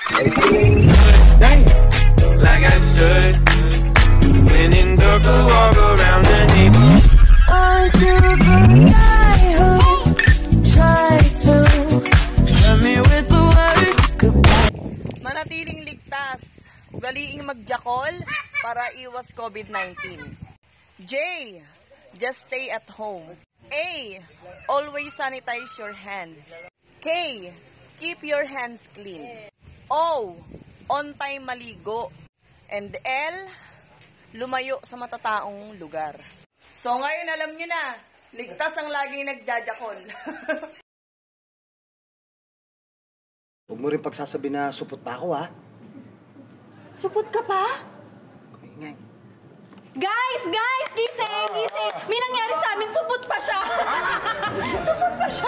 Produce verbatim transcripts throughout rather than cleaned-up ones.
Like I should. When in dark, I walk around the neighborhood. Aren't you the guy who tried to love me with the word goodbye? Manatiling ligtas, ugaliing magjakol para iwas COVID nineteen. J. Just stay at home. A. Always sanitize your hands. K. Keep your hands clean. O. On time maligo. And L. Lumayo sa matataong lugar. So ngayon alam nyo na, ligtas ang laging nagjajakol. Huwag mo rin pagsasabi na supot pa ako, ha? Supot ka pa? Ngay. Guys! Guys! Gising! Gising! May nangyari sa amin, supot pa siya! Supot pa siya!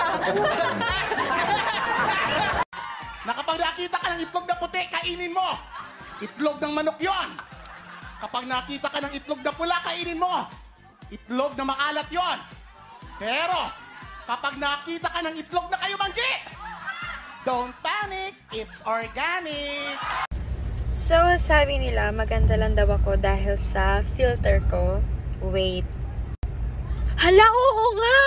Na kapag nakita ka ng itlog na puti, kainin mo! Itlog ng manok yon. Kapag nakita ka ng itlog na pula, kainin mo! Itlog na maalat yon. Pero, kapag nakita ka ng itlog na kayumanggi, don't panic, it's organic! So, sabi nila, maganda lang daw ako dahil sa filter ko. Wait. Hala, oo nga!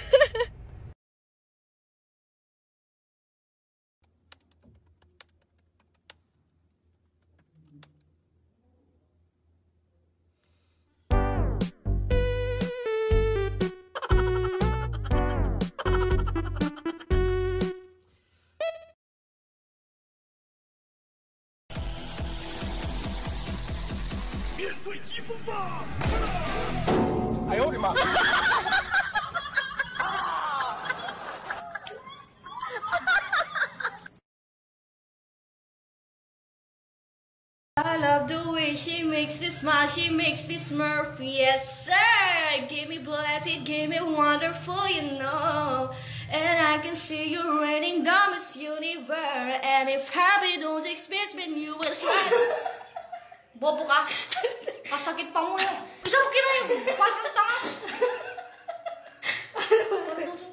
Ayaw, di ma. I love the way she makes me smile, she makes me smurf, yes sir. Give me blessed, give me wonderful, you know. And I can see you raining down Miss Universe. And if happy don't express me, you will try. Bobo ka. Kasakit pa mo yun. Isang kira yun. Parang tangas.